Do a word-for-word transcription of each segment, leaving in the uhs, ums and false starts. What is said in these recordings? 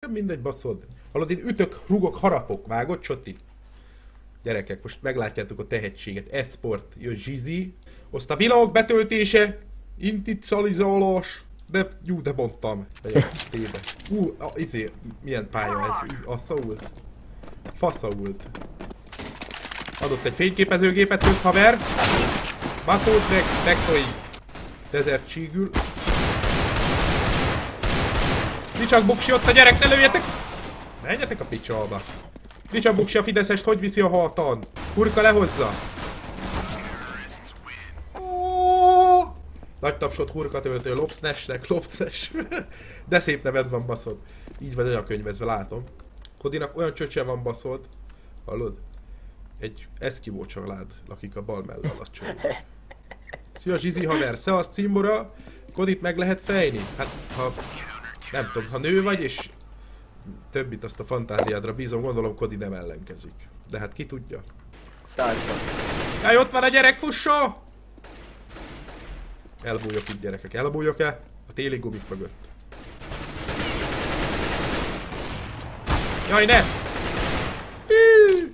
Tök mindegy, baszod. Hallod, én ütök, rugok, harapok. Vágod, Csoti? Gyerekek, most meglátjátok a tehetséget. E-sport, jön Zsizi. Azt a világ betöltése. Inticalizálás. De, jú, de mondtam. Tébe. Ú, a, izé, milyen pálya ez? A szault. Faszault. Adott egy fényképezőgépet, köz haver. Baszód meg, teknoi. Desert csígül. Mi csak buksi ott a gyerek, ne lőjetek! Menjetek a picsalba. Mi csak buksi a Fideszest, hogy viszi a hatan? Kurka lehozza. Oh! Nagy tapsot hurka töltő Lopsnesnek, Lopsnes. De szép neved van, baszod. Így vagy olyan könyvezve, látom. Kodinak olyan csöcse van, baszod. Hallod? Egy eszkivó család lakik a bal mell alatt csomó. Szia Zsizi haver, szevasz cimbora. Kodit meg lehet fejni? Hát ha... Nem tudom, ha nő vagy és... Többit azt a fantáziádra bízom, gondolom Kodi nem ellenkezik. De hát ki tudja? Szárba. Jaj, ott van a gyerek, fussa! Elbújok itt, gyerekek, elbújok-e? A téli gumik mögött. Jaj, ne! Hű!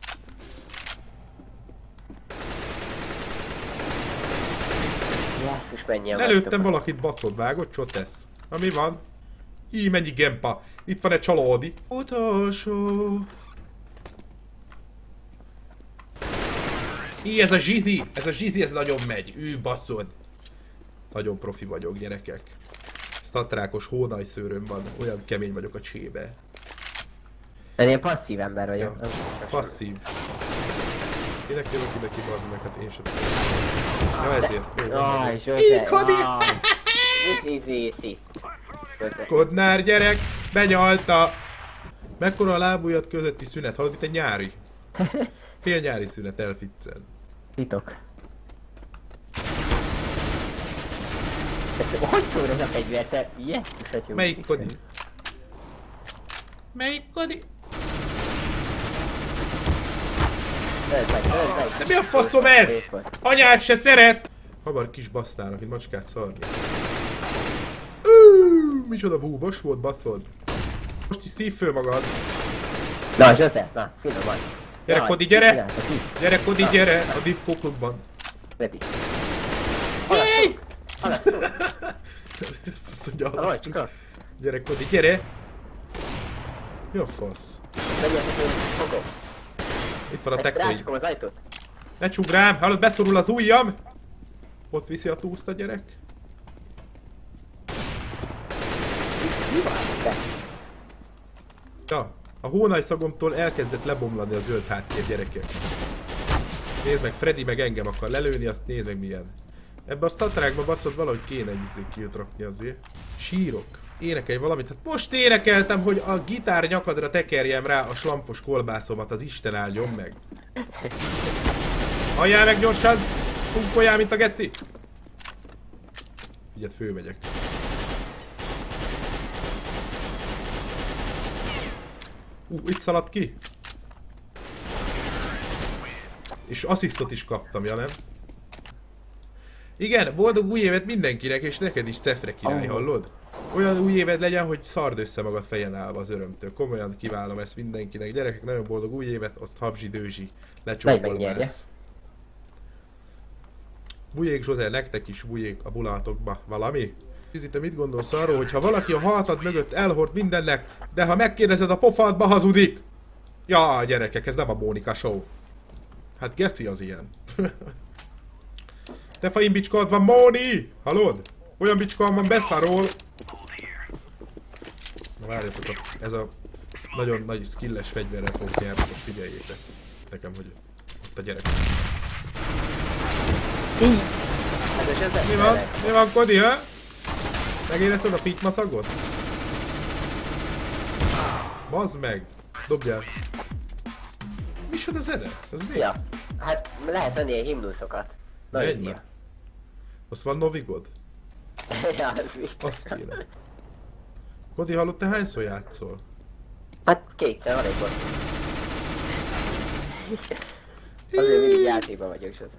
Jesszus, mennyien Lelőttem vagytok. Valakit, bacod, vágott, csotesz. Na mi van? Így mennyi gempa. Itt van egy csalódi. Utolsó. Így ez a Zsizi, ez a Zsizi, ez nagyon megy. Ő baszod. Nagyon profi vagyok, gyerekek. Statrákos hónajszőröm van, olyan kemény vagyok a csébe. De én passzív ember vagyok. Ja, passzív. Kinek jövök ide ki, bazd meg, hát én sem tudom. Ja, ezért. Aj, Zsose. Kodi! Easy, easy. Kodnár gyerek, benyalta! Mekkora a lábujjad közötti szünet? Hallod, itt egy nyári. Fél nyári szünet, elficced. Titok. Ez hogy szól ez a fegyver, te? Jesszus, hogy jó. Melyik Kodi? Melyik Kodi? Öld meg, öld meg. De mi a faszom ez? Anyád se szeret! Hamar kis basztának, mint macskát szarni. Uuuuh, micsoda búbos volt, baszod. Most is szív föl magad. Na, Zsose, na, finom vagy. Gyere Kodi, gyere! Gyere Kodi, gyere! A Divco klubban. Rebi. Jéj! Alaj, csak. Gyere Kodi, gyere! Mi a fasz? Menjetek, én fogom. Itt van a teknoi. Rácsukom az ajtót. Ne csukd rám! Hallod, beszorul az ujjam! Ott viszi a túszt a gyerek. Mi van te? Ja, a hónajszagomtól elkezdett lebomlani a zöld háttér, gyerekek. Nézd meg, Freddy meg engem akar lelőni, azt nézd meg milyen. Ebbe a statrákba baszod, valahogy kéne egy izé killt rakni azért. Sírok. Énekelj valamit. Hát most énekeltem, hogy a gitár nyakadra tekerjem rá a slampos kolbászomat, az Isten áldjon meg. Halljál meg gyorsan! Funkoljál, mint a geci! Így hát fölmegyek. Ú, uh, itt szaladt ki. És asszisztot is kaptam, ja nem? Igen, boldog új évet mindenkinek, és neked is Cefre király, hallod? Olyan új éved legyen, hogy szard össze magad fejen állva az örömtől. Komolyan kívánom ezt mindenkinek. Gyerekek, nagyon boldog új évet, azt Habzsi Dőzsi lecsókolmász. Bujék Zsózer, nektek is bujék a bulátokba. Valami? Fizi, te mit gondolsz arról, hogy ha valaki a hátad mögött elhord mindennek, de ha megkérdezed a pofádba, hazudik? Ja, gyerekek, ez nem a Mónika show. Hát geci az ilyen. Te faim bicskad van, Móni! Hallod? Olyan bicskad van, beszarol! Na várjatok, ez a nagyon nagy skilles fegyverrel fogok nyerni, most figyeljétek nekem, hogy ott a gyerek. Mi van? Mi van, Kodi, ha? Megérezted a pitmaszagot? Bazd meg! Dobjál! Micsoda zene? Ez mi? Ja, hát lehet venni egy himnuszokat. Menj! Azt van novigod? Ja, az biztos. Azt kéne. Kodi, hallott, te hányszor játszol? Hát kétszer, van egy bot. Azért mindig játékban vagyok, Zsose.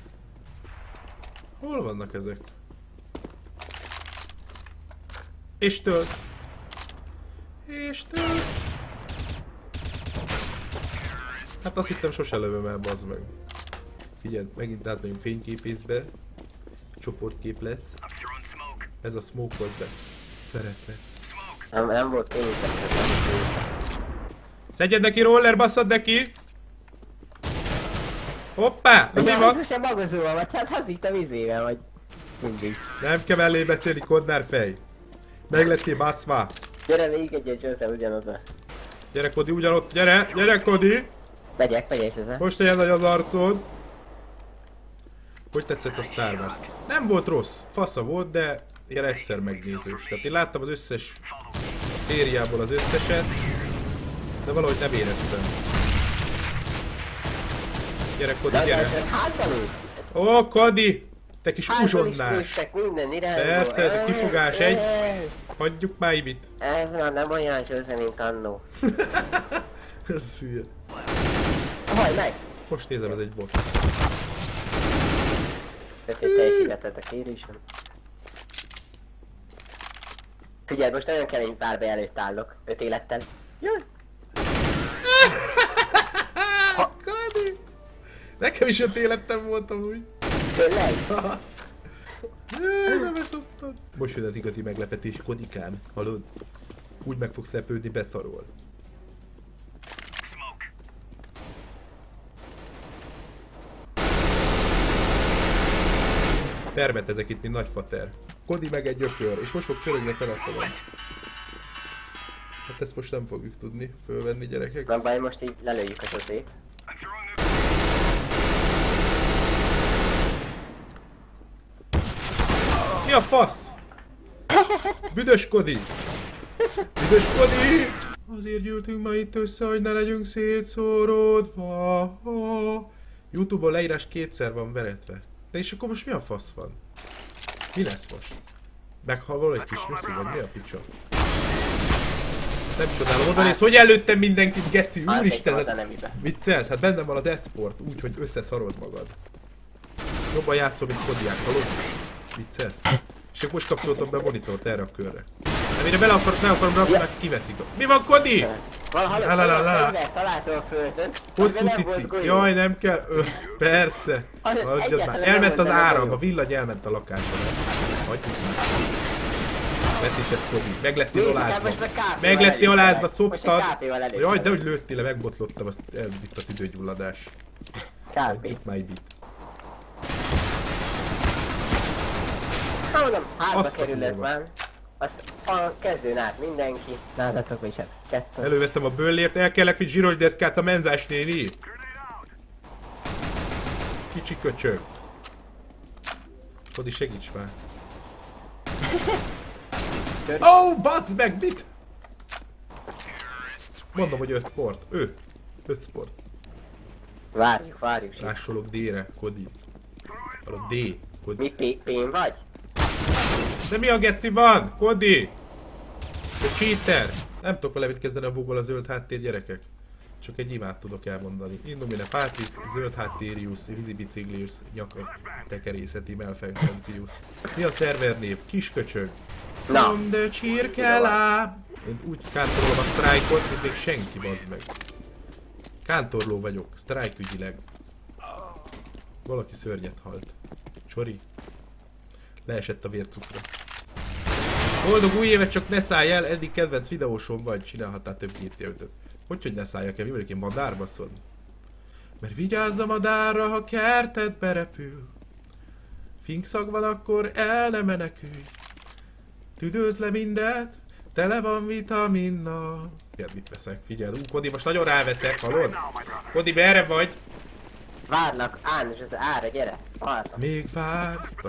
Hol vannak ezek? És tölt. És tő... Hát azt hittem sose lövöm el, bazd meg. Figyelj, megint átmegyünk fényképészbe. Csoportkép lesz. Ez a smoke volt be. Szeretve. Nem, nem volt pénzem. Szedjed neki roller, basszad neki! Hoppá! Na mi van? Most sem magozóval vagy, hát az itt a vizével vagy. Mindig. Nem kell mellé beszélni, kodnár fej. Meg lettél baszva. Gyere végig egy össze ugyanoda. Gyere Kodi, ugyanott, gyere! Gyere Kodi! Megyek, megyek össze. Most ilyen nagy az arcod. Hogy tetszett a Star Wars? Nem volt rossz, fasza volt, de ilyen egyszer megnézős. Tehát én láttam az összes szériából az összeset, de valahogy nem éreztem. Gyere Kodi, gyere! Ó, Kodi! Te kis uzsonnás! Minden irányból. Persze, kifogás egy. Hagyjuk már Ibit. Ez már nem olyan sőze, mint annó. Ez hülye. Haj meg! Most nézem, ez egy bot. Köszönjük, hogy teljesítetted a kérésem. Figyelj, most nagyon kemény párbaj előtt állok. Öt élettel. Jön! Kodi! Nekem is öt életem volt amúgy. Tényleg? Jaj, nem beszoptad. Most jön az igazi meglepetés, Kodikám. Hallod? Úgy meg fogsz lepődni, beszarol. Permetezek itt, mint nagyfater. Kodi meg egy ökör, és most fog csörögni a telefonon. Hát ezt most nem fogjuk tudni fölvenni, gyerekek. Nem baj, most így lelőjük a sosét. Mi a fasz? Büdös Kodi! Büdös Kodi! Azért gyűltünk ma itt össze, hogy ne legyünk szétszóródva. YouTube-on leírás kétszer van veretve. De és akkor most mi a fasz van? Mi lesz most? Meghal valahogy kis nyuszi, vagy mi a picsa? Nem csodálom, oda néz, hogy előttem mindenkit, Geci, úristen! Viccelsz? Hát bennem van az e-sport, úgy, hogy összeszarod magad. Jobban játszom, mint Kodiák, hallod? Viccelsz? És akkor most kapcsoltam be a monitort erre a körre. Amire bele akarok, meg akarom rakni, meg kiveszik. Mi van, Kodi? Találtam a földön. Hosszú cici. Jaj, nem kell. Ö, persze. Hagyjad már. Elment az áram, a villany elment a lakásra. Hagyjuk már. Veszített Kodi. Meglettél alázva. Meglettél alázva, szoptad. Jaj, de hogy lőttél le, megbotlottam, azt elvitt a tüdőgyulladás. Itt már Ibit. Mondom, hátba kerülök már. Azt a kezdőn át mindenki. Nálatok is hát kettő. Előveszem a böllért, el kellek, mint zsíros deszkát a menzás néni. Kicsi köcsög. Kodi, segíts már. Ó, oh, bazd meg, mit? Mondom, hogy öt sport. Ő. öt sport. Várjuk, várjuk. Lássolok D-re, Kodi. Arra D. Kodi. Mi P-n vagy? De mi a geci van? Kodi! A cheater! Nem tudok vele mit kezdeni a bugol a zöld háttér, gyerekek. Csak egy imát tudok elmondani. Indomine Patis, zöld háttérius, Visibiciklius, nyaka tekerészeti Melfencentius. Mi a szerver név? Kisköcsög. From the csirkelá! Én úgy kántorolom a strike-ot, mint még senki, bazd meg. Kántorló vagyok, strike ügyileg. Valaki szörnyet halt. Csori. Leesett a vércukra. Boldog új évet, csak ne szállj el, eddig kedvenc videósom vagy, csinálhattál több gé té ötöt. Hogy, hogy ne szálljak el, mi vagyok én, madár baszod? Mert vigyázz a madárra, ha kertedbe repül. Finkszag van, akkor el ne menekülj. Tüdőzz le mindet, tele van vitaminnal. Figyeld, mit veszek, figyeld. Ú, Kodi, most nagyon ráveszek, hallod? Kodi, merre vagy? Várlak, állj, és az ára, gyere. Várlak. Még várlak.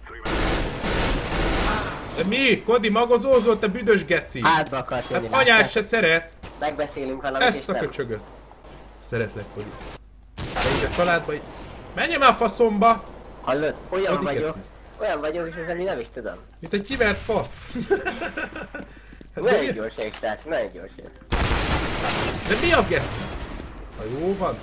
De mi? Kodi, magozózol, te büdös geci! Hátba akart jönni. Hát anyád se szeret! Megbeszélünk valamit és ezt a nem. köcsögöt. Szeretlek, Kodi. De így a családba így... Menj már faszomba! Hallod? Olyan Kodi vagyok. geci. Olyan vagyok, és ezen mi nem is tudom. Mint egy kivert fasz. Hát de, Nagyon mi... gyors ég, tehát nagyon gyors ég. de mi a geci? Ha jó van.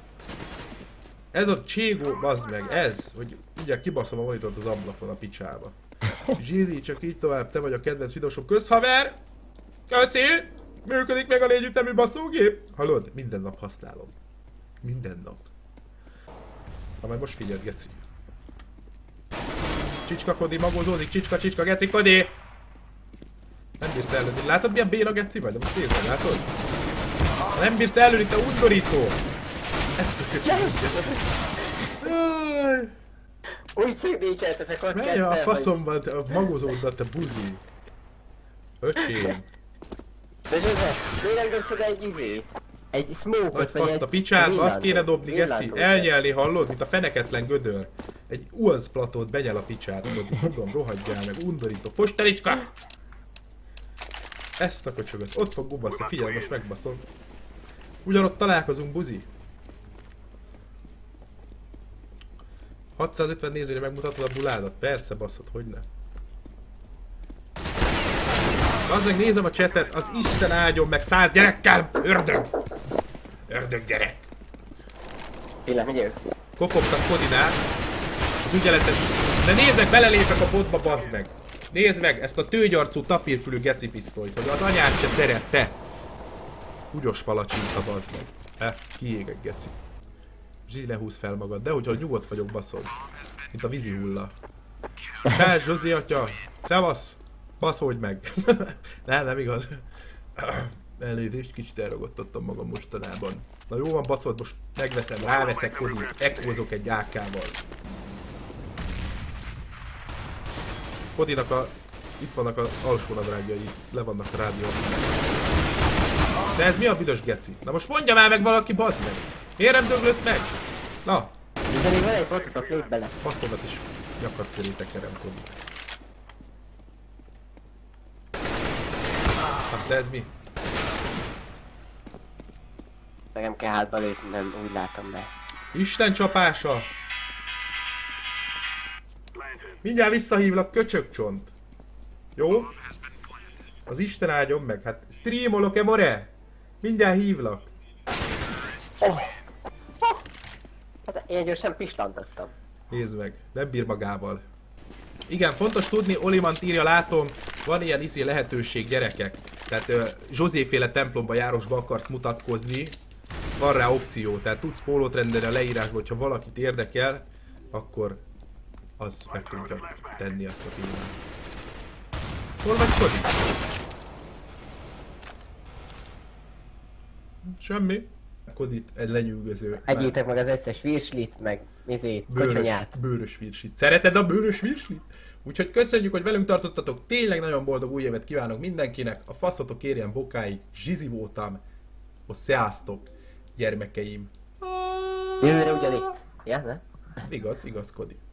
Ez a cségó, bazd meg, ez, hogy ugye kibaszom a monitort az ablakon a picsába. Zsizi, csak így tovább, te vagy a kedvenc videósom, közhaver! Köszi! Működik meg a négyütemű basszógép? Hallod? Minden nap használom. Minden nap. Na majd most figyeld, geci. Csicska Kodi magozódik, csicska, csicska, geci Kodi! Nem bírsz ellőni. Látod milyen béna geci vagy? De most nézd meg, látod? Nem bírsz ellőni, te undorító! Ezt a köcsög. Úgy szigdícseltetek ott Menj a faszomban, te a magozóddat, te buzi. Öcsém. De Zsuzsef, miért nem dobsz oda egy izé? Egy smoke-ot Nagy vagy faszt, egy... a picsát, villantót. azt kéne dobni, geci. Villantót. Elnyelni, hallod? Mint a feneketlen gödör. Egy u es platót benyel a picsát, tudod, tudom, rohadjál meg, undorító. Fostericska! Ezt a köcsögöt, ott fog gubaszni, figyelj, most megbaszom. Ugyanott találkozunk, buzi. hatszázötven nézőre megmutatod a buládat? Persze, basszod, hogyne. Az meg nézem a csetet, az Isten áldjon meg száz gyerekkel! Ördög! Ördög gyerek! Pillanat, mindjárt. Kopogtak Kodinát. Az ügyeletes... De nézd meg, belelépek a botba, bazd meg! Nézd meg ezt a tőgyarcú tapírfülű geci pisztolyt, hogy az anyád se szerette! Húgyos palacsinta, bazd meg. Eh, kiégek, geci. Zsí, ne húzz fel magad, de hogyha nyugodt vagyok, baszod. Mint a vízi hulla. Sás, Zsuzsi atya! Szevasz! Baszódj meg! nem, nem igaz. Elnézést, kicsit elragadtattam magam mostanában. Na jó van, baszod, most megveszem, ráveszek Kodit, ekkózok egy á ká-val. Kodinak a... Itt vannak az alsó nadrágjai, le vannak a rádió. De ez mi a büdös geci? Na most mondja már meg valaki, bazd meg! Miért nem döglött meg? Na! De még van egy bototok, lép bele. Passzomat is nyakat köré tekerem, Kodi. Hát de ez mi? Nekem kell hátba lépni, nem úgy látom be. Isten csapása! Mindjárt visszahívlak, köcsögcsont! Jó? Az Isten áldjon meg, hát streamolok-e, more? Mindjárt hívlak. Oh. Hát én gyorsan pislantottam. Nézd meg, nem bír magával. Igen, fontos tudni, Olimant írja, látom, van ilyen izé lehetőség, gyerekek. Tehát uh, Zsozéféle templomba járosba akarsz mutatkozni, van rá opció, tehát tudsz pólót rendelni a leírásba, hogyha valakit érdekel, akkor az meg tudja tenni azt a filmet. Hol vagy, Kodi? Semmi. Kodit egy lenyűgöző. Egyétek meg az összes virslit, meg izét, Bőrös, kocsonyát. bőrös virslit. Szereted a bőrös virslit? Úgyhogy köszönjük, hogy velünk tartottatok. Tényleg nagyon boldog új évet kívánok mindenkinek. A faszotok érjen bokáig. Zsizi voltam. Sziasztok, gyermekeim. Jövőre ugyanitt. Ja, ne? Igaz, igaz, Kodi.